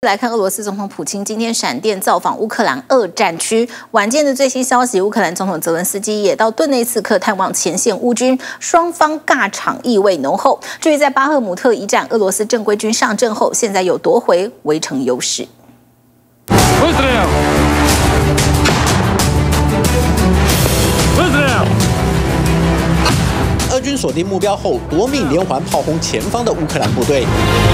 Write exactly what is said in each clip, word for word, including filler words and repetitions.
来看，俄罗斯总统普京今天闪电造访乌克兰二战区。晚间的最新消息，乌克兰总统泽伦斯基也到顿内茨克探望前线乌军，双方尬场意味浓厚。至于在巴赫姆特一战，俄罗斯正规军上阵后，现在又夺回围城优势。 俄军锁定目标后，夺命连环炮轰前方的乌克兰部队。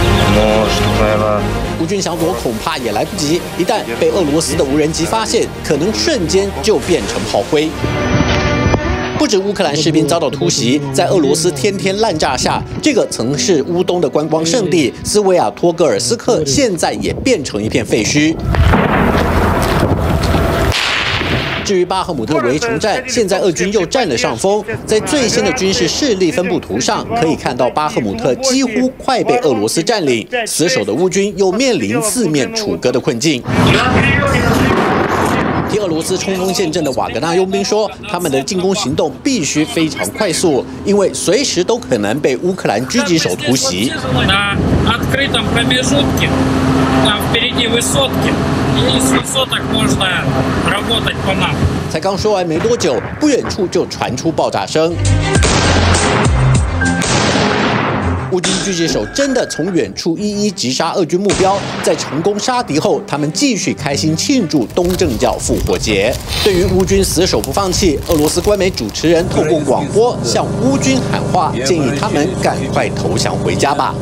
乌军想躲恐怕也来不及，一旦被俄罗斯的无人机发现，可能瞬间就变成炮灰。不止乌克兰士兵遭到突袭，在俄罗斯天天滥炸下，这个曾是乌东的观光胜地斯维亚托戈尔斯克，现在也变成一片废墟。 至于巴赫姆特围城战，现在俄军又占了上风。在最新的军事势力分布图上，可以看到巴赫姆特几乎快被俄罗斯占领，死守的乌军又面临四面楚歌的困境。替俄罗斯冲锋陷阵的瓦格纳佣兵说，他们的进攻行动必须非常快速，因为随时都可能被乌克兰狙击手突袭。 才刚说完没多久，不远处就传出爆炸声。乌军狙击手真的从远处一一击杀俄军目标，在成功杀敌后，他们继续开心庆祝东正教复活节。对于乌军死守不放弃，俄罗斯官媒主持人透过广播向乌军喊话，建议他们赶快投降回家吧。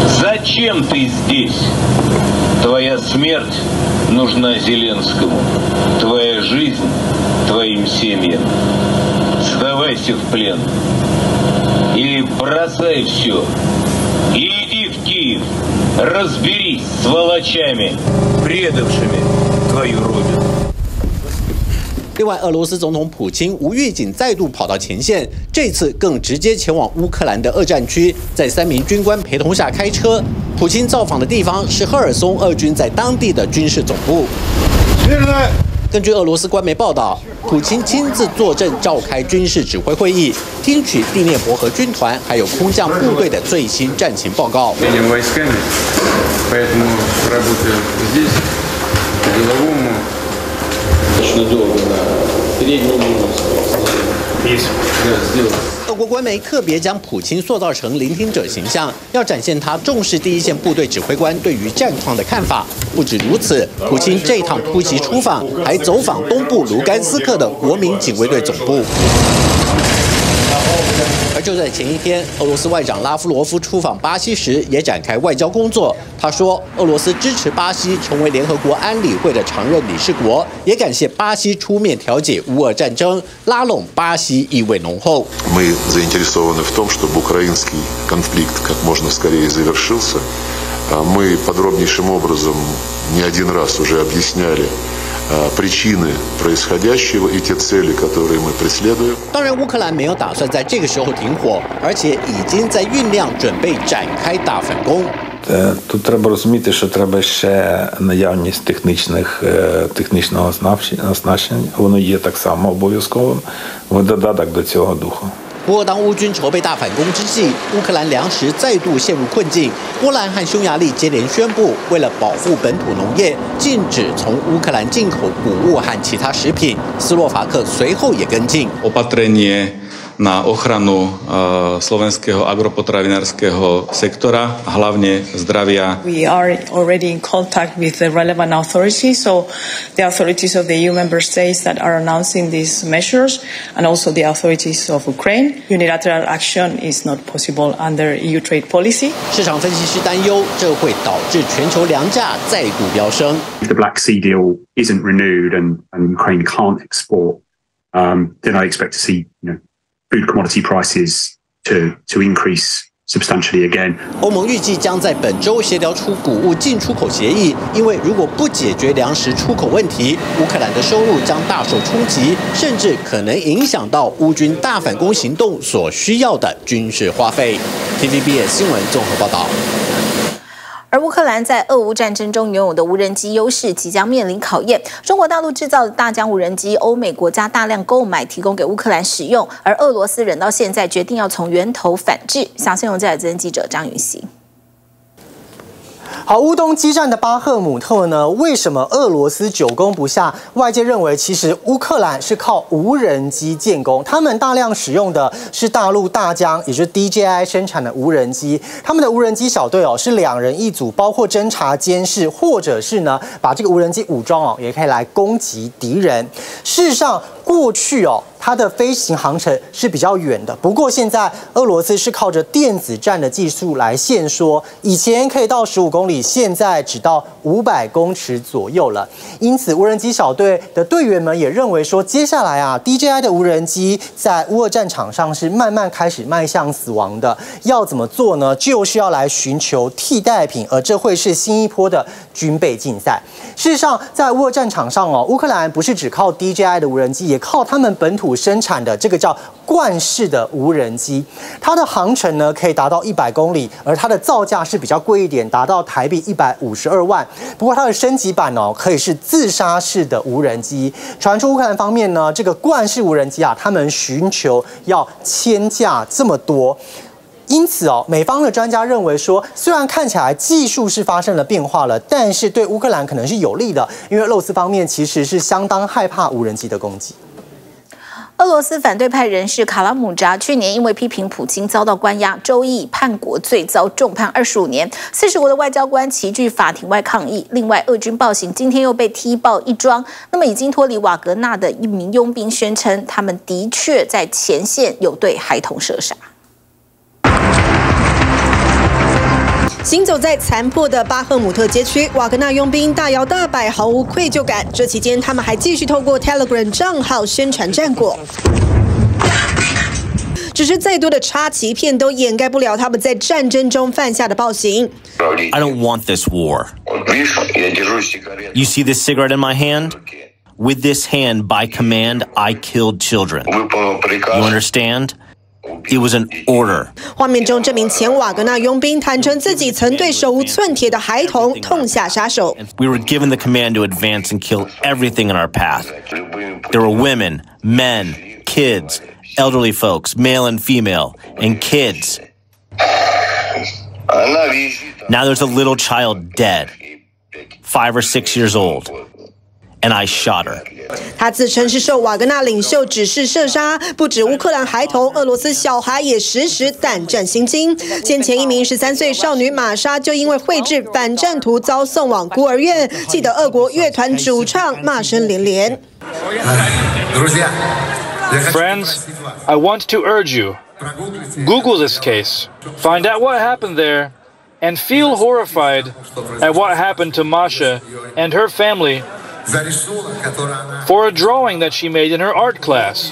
Твоя смерть нужна Зеленскому. Твоя жизнь твоим семьям. Сдавайся в плен. И бросай все. И иди в Киев. Разберись с сволочами, предавшими твою родину. 另外，俄罗斯总统普京无预警再度跑到前线，这次更直接前往乌克兰的二战区，在三名军官陪同下开车。普京造访的地方是赫尔松俄军在当地的军事总部。根据俄罗斯官媒报道，普京亲自坐镇召开军事指挥会议，听取第聂伯河军团还有空降部队的最新战情报告。 俄国官媒特别将普京塑造成聆听者形象，要展现他重视第一线部队指挥官对于战况的看法。不止如此，普京这趟突袭出访还走访东部卢甘斯克的国民警卫队总部。 而就在前一天，俄罗斯外长拉夫罗夫出访巴西时，也展开外交工作。他说，俄罗斯支持巴西成为联合国安理会的常任理事国，也感谢巴西出面调解乌俄战争，拉拢巴西意味浓厚。 Мы заинтересованы в том, чтобы украинский конфликт как можно скорее завершился. Мы подробнейшим образом не один раз уже объясняли. Причины происходящего и те цели, которые мы преследуем. 当然，乌克兰没有打算在这个时候停火，而且已经在酝酿准备展开大反攻。 Тут треба розуміти, що треба ще наявність технічних технічного оснащення. Воно є так само обов'язковим. В додаток до цього духу. 不过，当乌军筹备大反攻之际，乌克兰粮食再度陷入困境。波兰和匈牙利接连宣布，为了保护本土农业，禁止从乌克兰进口谷物和其他食品。斯洛伐克随后也跟进。 na ochranu slovenského agropotravinárskeho sektora, hlavne zdravia. We are already in contact with the relevant authorities, so the authorities of the E U member states that are announcing these measures, and also the authorities of Ukraine. Unilateral action is not possible under E U trade policy. 市场分析师担忧，这会导致全球粮价再度飙升。 If the Black Sea deal isn't renewed and, and Ukraine can't export, um, then I expect to see, you know, food commodity prices to to increase substantially again. 欧盟预计将在本周协调出谷物进出口协议，因为如果不解决粮食出口问题，乌克兰的收入将大受冲击，甚至可能影响到乌军大反攻行动所需要的军事花费。T V B S 新闻综合报道。 而乌克兰在俄乌战争中拥有的无人机优势即将面临考验。中国大陆制造的大疆无人机，欧美国家大量购买，提供给乌克兰使用，而俄罗斯忍到现在决定要从源头反制。详细由记者资深记者张云熙。 好，乌东激战的巴赫姆特呢？为什么俄罗斯久攻不下？外界认为，其实乌克兰是靠无人机建功，他们大量使用的是大陆大疆，也就是 D J I 生产的无人机。他们的无人机小队哦，是两人一组，包括侦察、监视，或者是呢把这个无人机武装哦，也可以来攻击敌人。事实上，过去哦。 它的飞行航程是比较远的，不过现在俄罗斯是靠着电子战的技术来限缩，以前可以到十五公里，现在只到五百公尺左右了。因此，无人机小队的队员们也认为说，接下来啊 ，D J I 的无人机在乌俄战场上是慢慢开始迈向死亡的。要怎么做呢？就是要来寻求替代品，而这会是新一波的军备竞赛。事实上，在乌俄战场上哦，乌克兰不是只靠 D J I 的无人机，也靠他们本土 生产的这个叫冠式的无人机，它的航程呢可以达到一百公里，而它的造价是比较贵一点，达到台币一百五十二万。不过它的升级版哦，可以是自杀式的无人机。传出乌克兰方面呢，这个冠式无人机啊，他们寻求要千架这么多。 因此哦，美方的专家认为说，虽然看起来技术是发生了变化了，但是对乌克兰可能是有利的，因为俄罗斯方面其实是相当害怕无人机的攻击。 俄罗斯反对派人士卡拉姆扎去年因为批评普京遭到关押，周一以叛国罪遭重判二十五年。四十国的外交官齐聚法庭外抗议。另外，俄军暴行今天又被踢爆一桩。那么，已经脱离瓦格纳的一名佣兵宣称，他们的确在前线有对孩童射杀。 行走在残破的巴赫姆特街区，瓦格纳佣兵大摇大摆，毫无愧疚感。这期间，他们还继续透过 Telegram 账号宣传战果。只是再多的插旗片都掩盖不了他们在战争中犯下的暴行。 I don't want this war. You see this cigarette in my hand? With this hand, by command, I killed children. You understand? It was an order. 画面中，这名前瓦格纳佣兵坦诚自己曾对手无寸铁的孩童痛下杀手。 We were given the command to advance and kill everything in our path. There were women, men, kids, elderly folks, male and female, and kids. Now there's a little child dead, five or six years old, and I shot her. 他自称是受瓦格纳领袖指示射杀，不止乌克兰孩童，俄罗斯小孩也时时胆战心惊。先前一名十三岁少女玛莎就因为绘制反战图遭送往孤儿院，气得俄国乐团主唱骂声连连。 Friends, I want to urge you, Google this case, find out what happened there, and feel horrified at what happened to Masha and her family for a drawing that she made in her art class.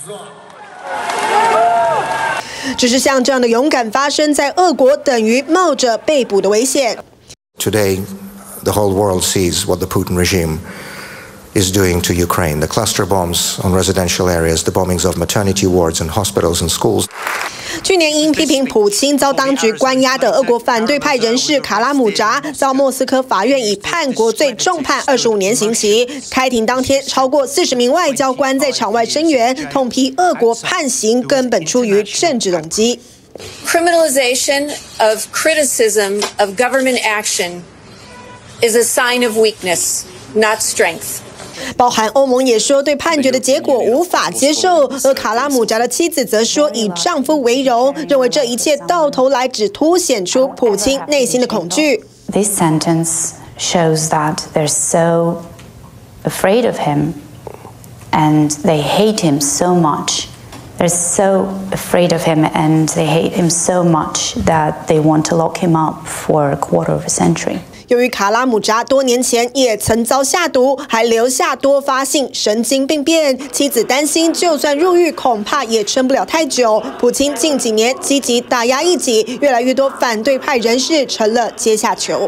只是像这样的勇敢发生在俄国，等于冒着被捕的危险。 Today, the whole world sees what the Putin regime is doing to Ukraine. The cluster bombs on residential areas, the bombings of maternity wards and hospitals and schools. 去年因批评普京遭当局关押的俄国反对派人士卡拉姆扎，遭莫斯科法院以叛国罪重判二十五年刑期。开庭当天，超过四十名外交官在场外声援，痛批俄国判刑根本出于政治动机。 Criminalization of criticism of government action is a sign of weakness, not strength. 包含欧盟也说对判决的结果无法接受，而卡拉姆扎的妻子则说以丈夫为荣，认为这一切到头来只凸显出普京内心的恐惧。 This sentence shows that they're so afraid of him, and they hate him so much. They're so afraid of him, and they hate him so much that they want to lock him up for a quarter of a century. 由于卡拉姆扎多年前也曾遭下毒，还留下多发性神经病变，妻子担心就算入狱，恐怕也撑不了太久。普京近几年积极打压异己，越来越多反对派人士成了阶下囚。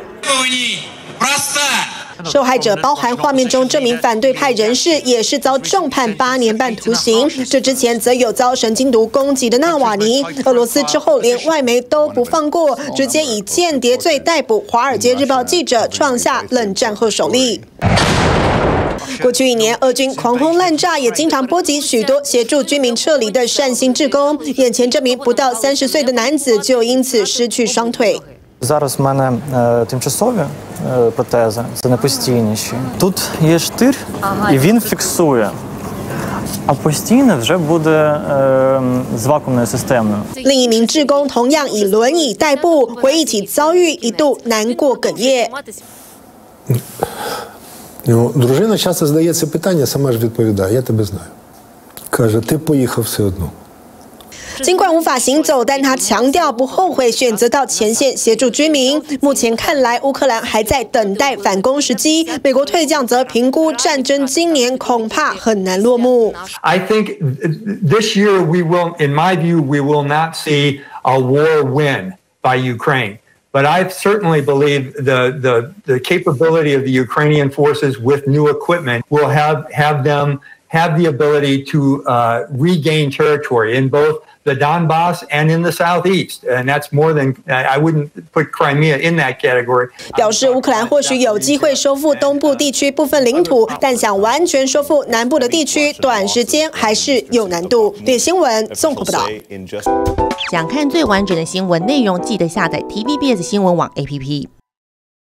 受害者包含画面中这名反对派人士，也是遭重判八年半徒刑。这之前则有遭神经毒攻击的纳瓦尼。俄罗斯之后连外媒都不放过，直接以间谍罪逮捕《华尔街日报》记者，创下冷战后首例。过去一年，俄军狂轰滥炸，也经常波及许多协助居民撤离的善心志工。眼前这名不到三十岁的男子就因此失去双腿。 Зараз в мене е, тимчасові е, протези, це не постійніші. Тут є штир, і він фіксує.啊，постійно вже буде呃з вакуумною системою。 另一名志工同样以轮椅代步，回忆起遭遇，一度难过哽咽。 Ну, дружина часто задає це питання, сама ж відповідає: я тебе знаю. Каже, ти поїхав все одно. 尽管无法行走，但他强调不后悔选择到前线协助居民。目前看来，乌克兰还在等待反攻时机。美国退将则评估战争今年恐怕很难落幕。 I think this year we will, in my view, we will not see a war win by Ukraine. But I certainly believe the, the, the capability of the Ukrainian forces with new equipment will have, have them have the ability to uh, regain territory in both the Donbass and in the southeast, and that's more than I wouldn't put Crimea in that category. 表示乌克兰或许有机会收复东部地区部分领土，但想完全收复南部的地区，短时间还是有难度。对新闻综合报道。 想看最完整的新闻内容，记得下载 T V B S 新闻网 A P P。